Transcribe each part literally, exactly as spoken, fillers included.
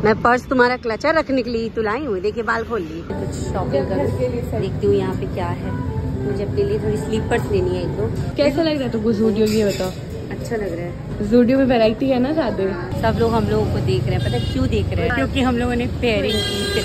मैं पर्स तुम्हारा क्लचर रखने के लिए तो लाई हूँ। देखिए बाल खोल ली। कुछ शॉपिंग कर देखती हूँ यहाँ पे क्या है। मुझे अपने लिए थोड़ी स्लीपर्स लेनी है एक दो। कैसा लग रहा है तुमको ज़ूडियो? ये बताओ। अच्छा लग रहा है। ज़ूडियो में वैरायटी है ना ज़्यादा। सब लोग हम लोगों को देख रहे हैं। पता है क्यों देख रहे हैं? क्योंकि हम लोगों ने पेयरिंग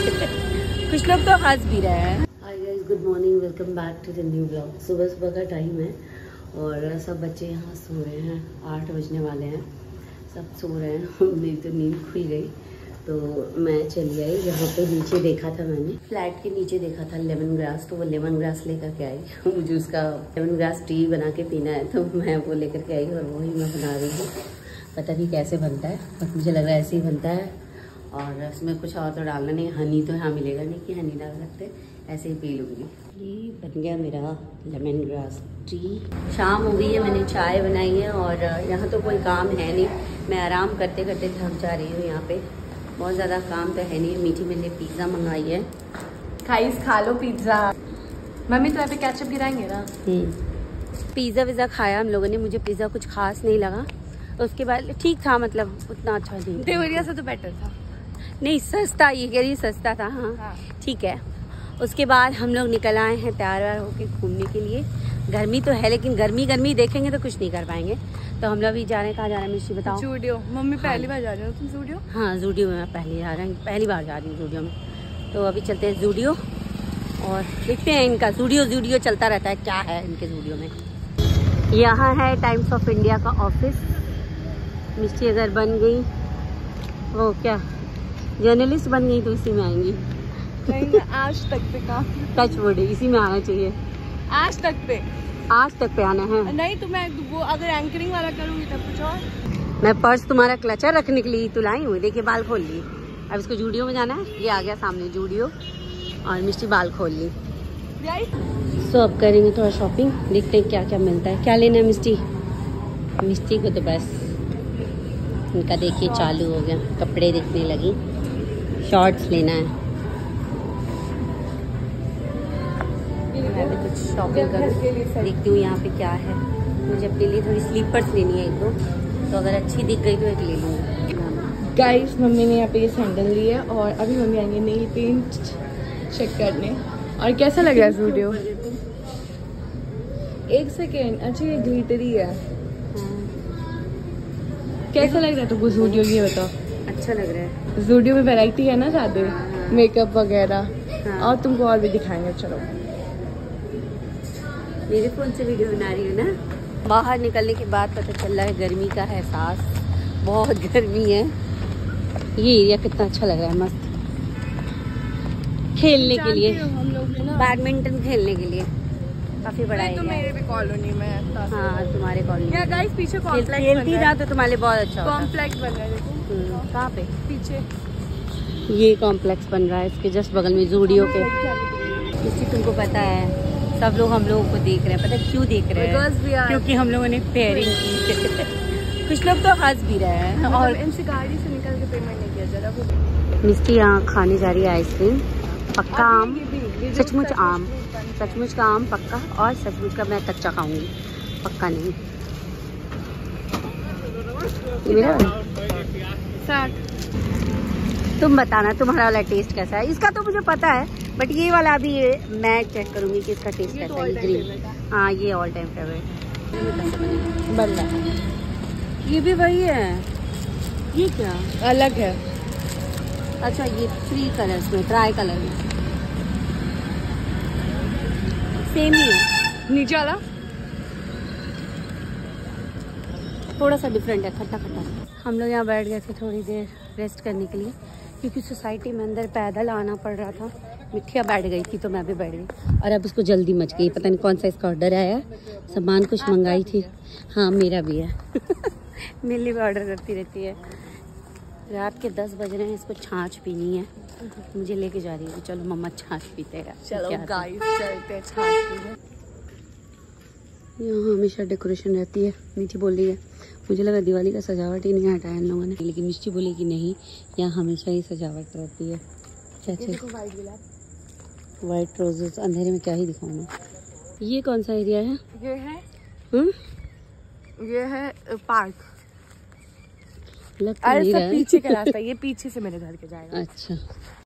की। कुछ लोग तो हंस भी रहे हैं। Hi guys, good morning, welcome back to the new blog. सुबह सुबह का टाइम है और सब बच्चे यहाँ सो रहे हैं। आठ बजने वाले हैं, सब सो रहे हैं। मेरी तो नींद खुल गई तो मैं चली आई। यहाँ पे नीचे देखा था मैंने, फ्लैट के नीचे देखा था लेमन ग्रास, तो वो लेमन ग्रास लेकर के आई। मुझे उसका लेमन ग्रास टी बना के पीना है तो मैं वो लेकर के आई और वही मैं बना रही हूँ। पता नहीं कैसे बनता है बट मुझे लग रहा है ऐसे ही बनता है और इसमें कुछ और तो डालना नहीं। हनी तो यहाँ मिलेगा नहीं कि हनी डाल सकते, ऐसे ही पी लूँगी। ये बन गया मेरा लेमन ग्रास टी। शाम हो गई है, मैंने चाय बनाई है और यहाँ तो कोई काम है नहीं। मैं आराम करते करते थक जा रही हूँ। यहाँ पे बहुत ज़्यादा काम तो है नहीं। मीठी मैंने पिज़्ज़ा मंगाई है। खाइस खा लो पिज़्ज़ा। मम्मी तो यहाँ पे केचप गिराएंगे ना। पिज़्ज़ा विज़्ज़ा खाया हम लोगों ने। मुझे पिज़्ज़ा कुछ खास नहीं लगा। तो उसके बाद ठीक था, मतलब उतना अच्छा नहीं। देवरिया से तो बेटर था। नहीं सस्ता, ये कह रही सस्ता था। हाँ, हाँ। ठीक है। उसके बाद हम लोग निकल आए हैं तैयार व्यार होके घूमने के लिए। गर्मी तो है लेकिन गर्मी गर्मी देखेंगे तो कुछ नहीं कर पाएंगे। तो हम लोग भी जा रहे हैं। कहाँ जा रहे हैं मिश्री बताओ? ज़ूडियो। मम्मी पहली बार जा रहे हो तुम ज़ूडियो? हाँ ज़ूडियो में मैं पहली जा रही हूँ, पहली बार जा रही हूँ ज़ूडियो में। तो अभी चलते हैं ज़ूडियो और देखते हैं इनका ज़ूडियो ज़ूडियो चलता रहता है, क्या है इनके ज़ूडियो में। यहाँ है टाइम्स ऑफ इंडिया का ऑफिस। मिश्री अगर बन गई वो क्या जर्नलिस्ट बन गई तो इसी में आएंगी। नहीं, आज तक पे काम टच वर्ड इसी में आना चाहिए। आज तक पे आज तक पे आना है। नहीं तो मैं वो अगर एंकरिंग वाला करूँगी तब कुछ और। मैं पर्स तुम्हारा क्लचर रखने के लिए तो लाई हूँ। देखिए बाल खोल ली। अब इसको ज़ूडियो में जाना है। ये आ गया सामने ज़ूडियो और मिश्री बाल खोल ली। सो अब करेंगे थोड़ा शॉपिंग, देखते हैं क्या क्या मिलता है। क्या लेना है मिश्री? मिश्री को तो बस इनका देखिए चालू हो गया, कपड़े दिखने लगी। शॉर्ट्स लेना है। मैं भी कुछ शॉपिंग कर देखती हूँ यहाँ पे क्या है। मुझे अपने लिए थोड़ी स्लीपर्स लेनी है एक दो, तो अगर अच्छी दिख गई तो एक ले लूँगी। गाइस मम्मी ने यहाँ पे ये सैंडल ली है और अभी मम्मी आएंगे नेल पेंट चेक करने। और कैसा लग रहा है वीडियो? एक सेकेंड। अच्छा ये ग्लिटरी है। कैसा लग रहा है तुमको ज़ूडियो? ये बताओ। अच्छा लग रहा है। ज़ूडियो में वैरायटी है ना ज़्यादा, मेकअप वगैरह। हाँ। और तुमको और भी दिखाएंगे। चलो मेरे फोन से वीडियो बना रही हूँ ना। बाहर निकलने के बाद पता चल रहा है गर्मी का एहसास, बहुत गर्मी है। ये एरिया कितना अच्छा लग रहा है, मस्त खेलने के लिए, हम लोग बैडमिंटन खेलने के लिए काफी बड़ा है। तो मेरे भी कॉलोनी में। हाँ तुम्हारे कॉलोनी या गाइस पीछे कॉम्प्लेक्स बन खेलती रहा रहा है। तो तुम्हारे लिए बहुत अच्छा होता। कॉम्प्लेक्स बन रहा है देखो। कहाँ पे? पीछे ये कॉम्प्लेक्स बन रहा है, इसके जस्ट बगल में ज़ूडियो के। इसी तुमको पता है सब लोग हम लोगों को देख रहे हैं। पता है क्यों देख रहे हैं? क्योंकि हम लोगों ने पेयरिंग की। कुछ लोग तो हंस भी रहे हैं। और इनसे गाड़ी से निकल के पेमेंट नहीं किया जा रहा। मिस्टी यहाँ खाने जा रही है आइसक्रीम। पक्का आम, सचमुच आम, सचमुच का आम पक्का, और सचमुच का मैं कच्चा खाऊंगी, पक्का नहीं। ये मेरा साठ। तुम बताना तुम्हारा वाला टेस्ट कैसा है। इसका तो मुझे पता है बट ये वाला अभी मैं चेक करूंगी कि इसका टेस्ट कैसा है। ग्रीन, हाँ ये ऑल टाइम फेवरेट बन रहा है। ये भी वही है। ये क्या अलग है? अच्छा ये थ्री कलर्स में, ट्राई कलर में सेम ही है। नीचे वाला थोड़ा सा डिफरेंट है, खट्टा खट्टा। हम लोग यहाँ बैठ गए थे थोड़ी देर रेस्ट करने के लिए क्योंकि सोसाइटी में अंदर पैदल आना पड़ रहा था। मिठिया बैठ गई थी तो मैं भी बैठ गई और अब उसको जल्दी मच गई। पता नहीं कौन सा इसका ऑर्डर आया, सामान कुछ मंगाई थी। हाँ मेरा भी है। मिली भी ऑर्डर करती रहती है। रात के दस बज रहे हैं, इसको छाछ पीनी है। मुझे लेके जा रही है। चलो मम्मा छाछ पीते हैं। चलो गाइस चलते हैं छाछ पीने। यहाँ हमेशा डेकोरेशन रहती है। मीठी बोल रही है मुझे लगा दिवाली का सजावट ही नहीं हटाया इन लोगों ने, लेकिन मिष्टी बोली कि नहीं यहाँ हमेशा ही सजावट रहती है। क्या चाहिए? White roses. अंधेरे में क्या ही दिखाऊँ मैं। ये कौन सा एरिया है? ये है हुँ? ये है पार्क। लग तो अरे नहीं सब रहा है। पीछे का रास्ता, ये पीछे से मेरे घर के जाएगा। अच्छा